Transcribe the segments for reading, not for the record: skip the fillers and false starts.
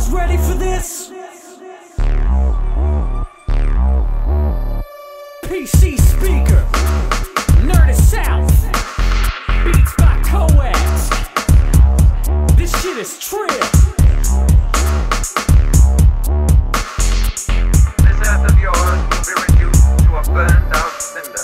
motherfuckers ready for this? PC speaker, Nerd South, beats by Coax. This shit is trip. This earth of yours will be reduced to a burned out cinder.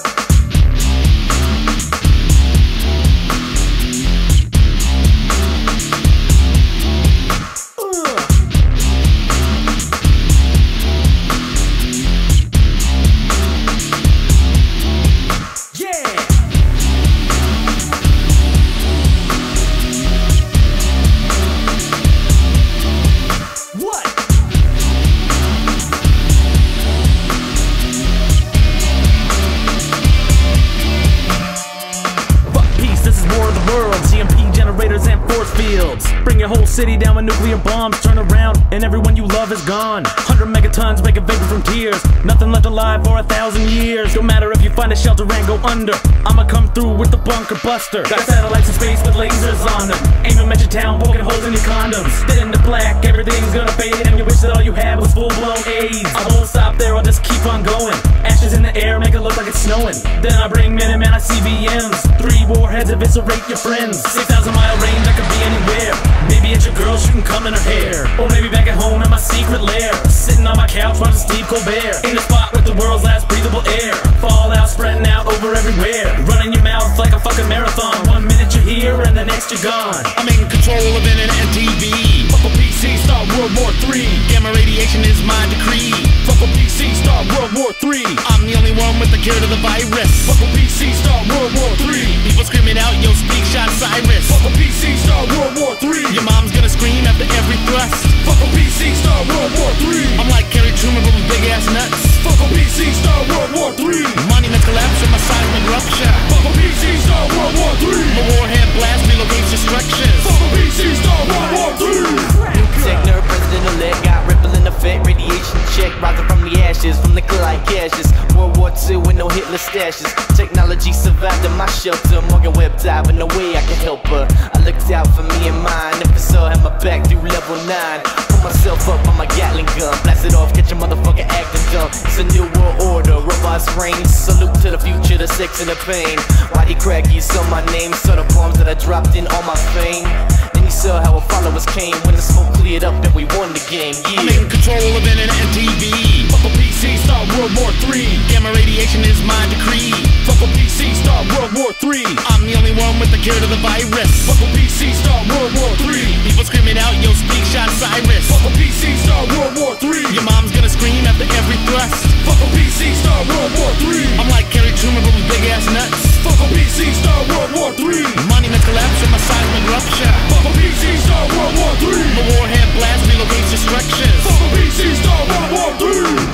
Bring your whole city down with nuclear bombs. Turn around and everyone you love is gone. 100 megatons make a vapor from tears. Nothing left alive for 1,000 years. No matter if you find a shelter and go under, I'ma come through with the bunker buster. Got satellites in space with lasers on them. Aim at your town, poking holes in your condoms. Dead into black, everything's gonna fade, and you wish that all you had was full-blown AIDS. I won't stop there, I'll just keep on going. Ashes in the air, make it look like it's snowing. Then I bring Minutemen, I CBMs. 3 warheads eviscerate your friends. 6,000-mile range, I could be anywhere. Maybe it's your girl shooting cum in her hair, or maybe back at home in my secret lair, sitting on my couch watching Steve Colbert, in the spot with the world's last breathable air. Fallout spreading out over everywhere, running your mouth like a fucking marathon. 1 minute you're here and the next you're gone. I'm in control of internet and TV. Fuck a PC, start World War III. Gamma radiation is my decree. Fuck a PC, start World War III. I'm the only one with the cure to the virus. Fuck a PC, start World War III. People screaming out, yo, speak shot Cyrus. Fuck a PC, start World War III. Your mom's gonna scream after every thrust. Fuck a PC, start World War III. I'm like Kerry Truman but with big ass nuts. Fuck a PC, start World War III. Monument collapse from a seismic rupture. Fuck a PC, start World War III. The warhead blast relocates your structures. Fuck a PC, start World War III. Techno president-elect got rippling effect, radiation check, rising from the ashes, from the like ashes. World War II with no Hitler stashes. Technology survived in my shelter. Morgan Webb died, but no way I can help her. I looked out for me and mine. Never saw had my back through level 9. Put myself up on my Gatling gun, blast it off, catch a motherfucker acting dumb. It's a new world order, robots reign. Salute to the future, the sex and the pain. Whitey Craggy saw my name, saw the poems that I dropped in all my fame. Then he saw how our followers came. When the smoke cleared up, then we won the game. Yeah. I'm in control of internet and TV. Fuck a PC, start World War III. Gamma radiation is my decree. Fuck a PC, start World War III. I'm the only one with the cure to the virus. Fuck a PC, start World War III. People screaming out, yo, speak shot Cyrus. Fuck a PC, start World War III. Your mom's gonna scream after every thrust. Fuck a PC, start World War III. I'm like Kerry Truman but with big ass nuts. Fuck a PC, start World War III. Monument collapse from a seismic rupture. Fuck a PC, start World War III. The warhead blast relocates your structures. Fuck a PC, start World War III.